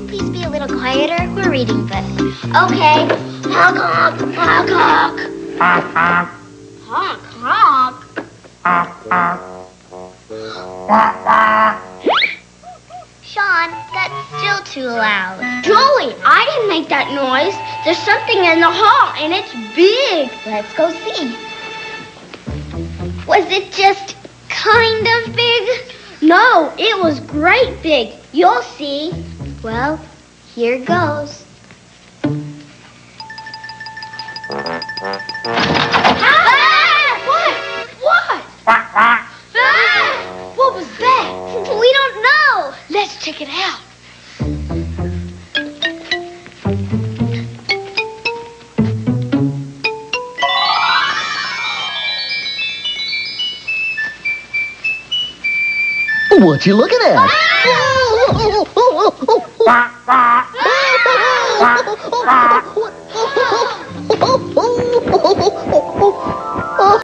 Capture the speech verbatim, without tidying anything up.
please be a little quieter? We're reading books. Okay. Honk, honk, honk, honk. Honk, honk. Honk, honk. Honk, honk. Quack, quack. Sean, that's still too loud. Joey, I didn't make that noise. There's something in the hall, and it's big. Let's go see. Was it just kind of big? No, it was great big. You'll see. Well, here goes. Ah! What? What? Quack, quack. Ah! What was that? We don't know. Let's check it out. What you looking at? Quack, quack. Quack, quack. What?